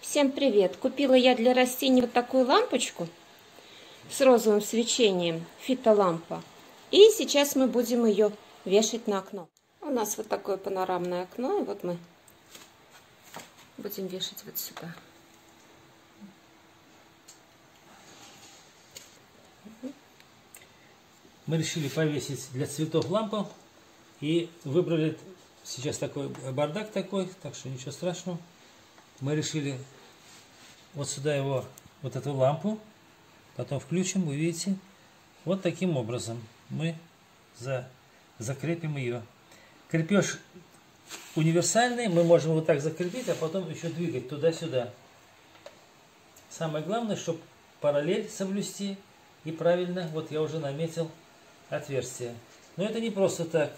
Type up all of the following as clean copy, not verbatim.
Всем привет! Купила я для растений вот такую лампочку с розовым свечением, фитолампа. И сейчас мы будем ее вешать на окно. У нас вот такое панорамное окно, и вот мы будем вешать вот сюда. Мы решили повесить для цветов лампу и выбрали сейчас такой бардак такой, так что ничего страшного. Мы решили вот сюда его, вот эту лампу, потом включим, вы видите, вот таким образом мы закрепим ее. Крепеж универсальный, мы можем вот так закрепить, а потом еще двигать туда-сюда. Самое главное, чтобы параллель соблюсти и правильно, вот я уже наметил отверстие. Но это не просто так.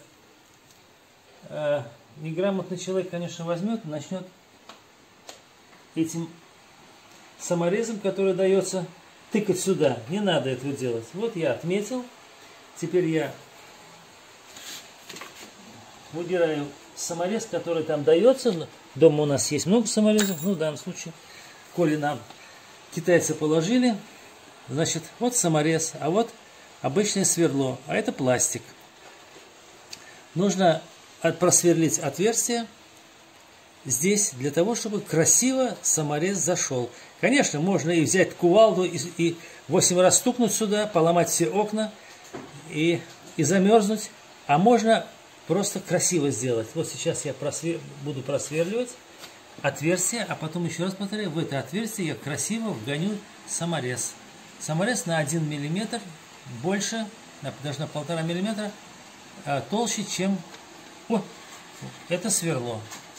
Неграмотный человек, конечно, возьмет и начнет этим саморезом, который дается, тыкать сюда. Не надо этого делать. Вот я отметил. Теперь я убираю саморез, который там дается. Дома у нас есть много саморезов. Ну, в данном случае, коли нам китайцы положили, значит, вот саморез, а вот обычное сверло, а это пластик. Нужно просверлить отверстие здесь, для того, чтобы красиво саморез зашел. Конечно, можно и взять кувалду и 8 раз стукнуть сюда, поломать все окна и замерзнуть. А можно просто красиво сделать. Вот сейчас я буду просверливать отверстие, а потом еще раз повторяю, в это отверстие я красиво вгоню саморез. Саморез на 1 мм больше, даже на 1,5 мм толще, чем это сверло.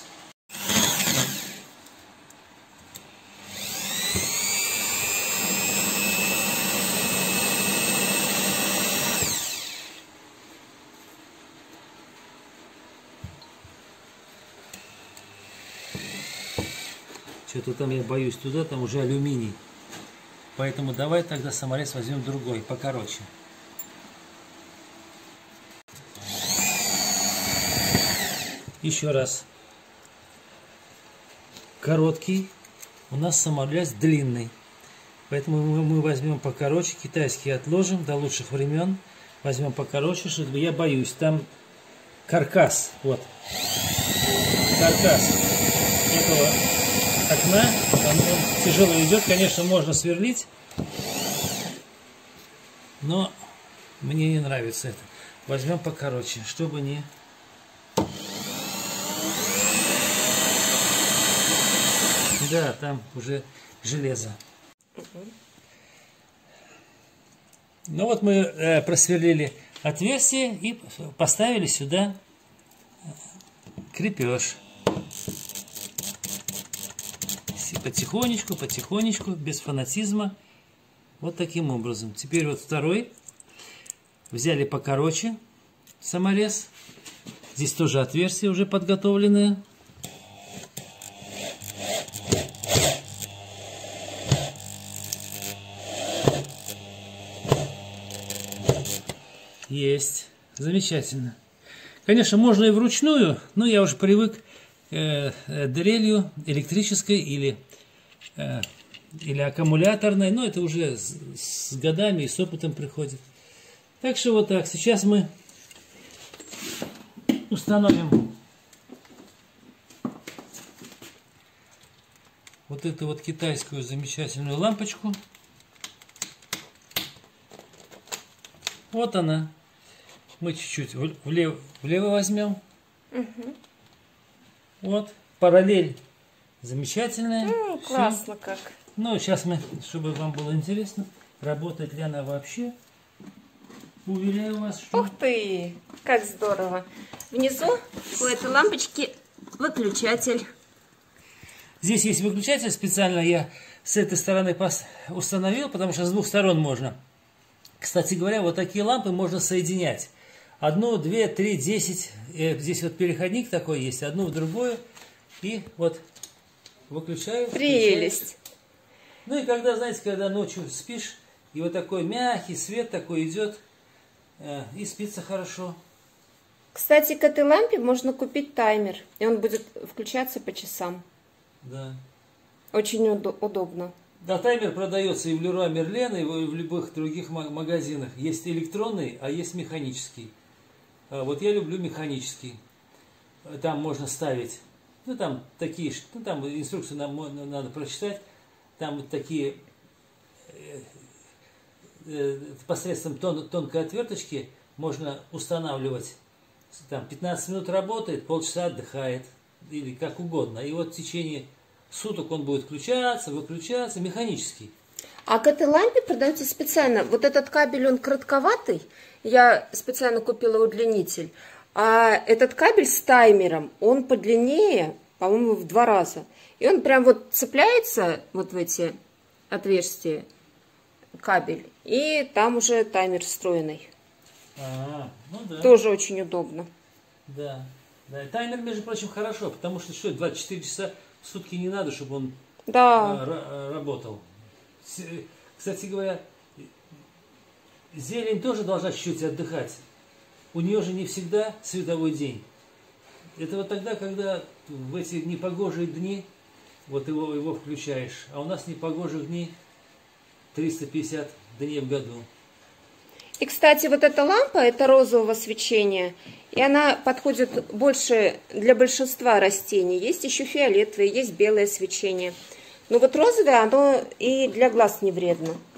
Что-то там я боюсь туда, там уже алюминий. Поэтому давай тогда саморез возьмем другой, покороче. Еще раз. Короткий. У нас саморез длинный. Поэтому мы возьмем покороче. Китайский отложим до лучших времен. Возьмем покороче, чтобы я боюсь. Там каркас. Вот. Каркас этого окна. Он тяжело идет. Конечно, можно сверлить. Но мне не нравится это. Возьмем покороче, чтобы не... Да, там уже железо. Ну вот мы просверлили отверстие и поставили сюда крепеж. Потихонечку, потихонечку, без фанатизма. Вот таким образом. Теперь вот второй. Взяли покороче саморез. Здесь тоже отверстие уже подготовленное. Есть. Замечательно. Конечно, можно и вручную, но я уже привык дрелью электрической или аккумуляторной, но это уже с годами и с опытом приходит. Так что вот так. Сейчас мы установим вот эту вот китайскую замечательную лампочку. Вот она. Мы чуть-чуть влево возьмем. Угу. Вот. Параллель замечательная. Классно как. Ну, сейчас мы, чтобы вам было интересно, работает ли она вообще. Уверяю вас, что... Ух ты! Как здорово! Внизу у этой лампочки выключатель. Здесь есть выключатель. Специально я с этой стороны установил, потому что с двух сторон можно. Кстати говоря, вот такие лампы можно соединять. 1, 2, 3, 10. Здесь вот переходник такой есть. Одну в другую. И вот выключаю. Прелесть. Ну и когда, знаете, когда ночью спишь, и вот такой мягкий свет такой идет, и спится хорошо. Кстати, к этой лампе можно купить таймер. И он будет включаться по часам. Да. Очень удобно. Да, таймер продается и в Леруа Мерлен, и в любых других магазинах. Есть электронный, а есть механический. Вот я люблю механический. Там можно ставить, ну там такие, ну там инструкцию нам надо прочитать. Там вот такие посредством тонкой отверточки можно устанавливать. Там 15 минут работает, полчаса отдыхает. Или как угодно. И вот в течение суток он будет включаться, выключаться, механический. А к этой лампе продается специально. Вот этот кабель, он коротковатый. Я специально купила удлинитель. А этот кабель с таймером, он подлиннее, по-моему, в 2 раза. И он прям вот цепляется вот в эти отверстия, кабель. И там уже таймер встроенный. Ну да. Тоже очень удобно. Да. Да. Таймер, между прочим, хорошо, потому что 24 часа в сутки не надо, чтобы он работал. Кстати говоря, зелень тоже должна чуть-чуть отдыхать. У нее же не всегда световой день. Это вот тогда, когда в эти непогожие дни вот его включаешь. А у нас непогожих дней 350 дней в году. И, кстати, вот эта лампа, это розового свечения, и она подходит больше для большинства растений. Есть еще фиолетовые, есть белое свечение. Но вот розовое, оно и для глаз не вредно.